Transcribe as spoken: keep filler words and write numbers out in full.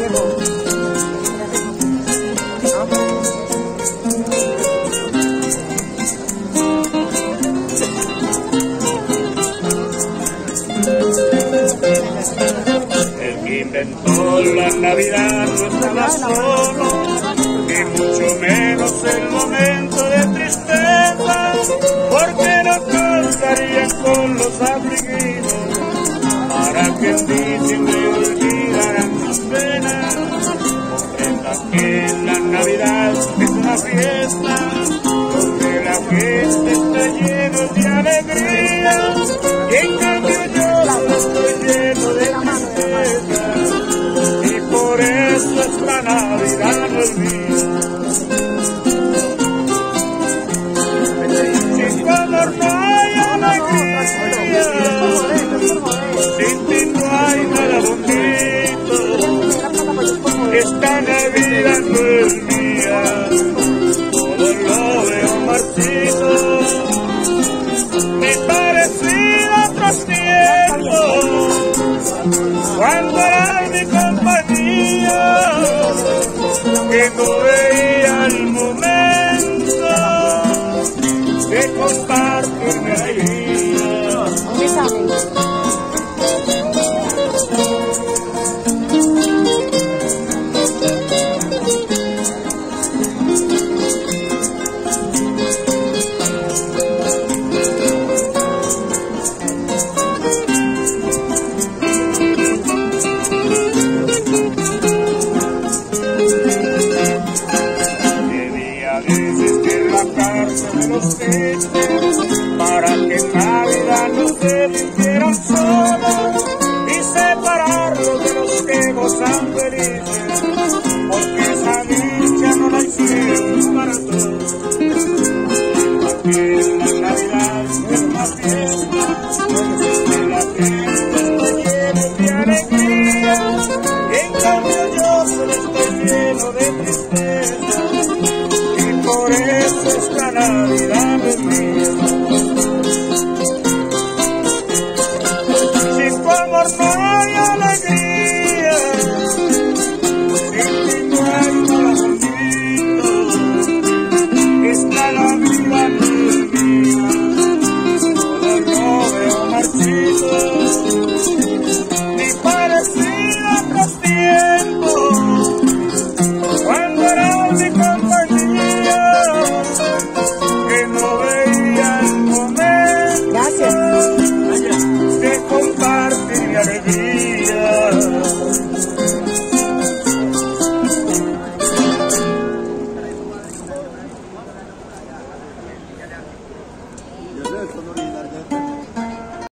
El que inventó la Navidad no estaba solo, ni mucho menos el momento de tristeza, porque no contaría con los afligidos para que en diciembre olvidaran sus penas. Comprenda que la Navidad es una fiesta donde la gente está llena de alegría, y en cambio yo estoy lleno de tristeza, y por eso esta Navidad no es mía. Sin tu amor no hay alegría, sin ti no hay nada bonito, esta Navidad no es mía, todo lo veo marchito, me parecía a otros tiempos, cuando era mi compañía, que no veía el momento de compartir mi alegría. Para que en Navidad no se sintieran solos y separarlos de los que gozan felices, porque esa dicha no la hicieron para todos. Porque la Navidad es una fiesta donde la gente está llena de alegría, y en cambio yo solo estoy lleno de tristeza, y por eso esta Navidad es mía. Sin tu amor no hay alegría, sin ti no hay nada bonito, esta Navidad no es mía, todo lo veo marchito, ni parecido a otros tiempos, cuando era mi compañía, que no veía el momento. Gracias. De compartir mi alegría. Y el resto no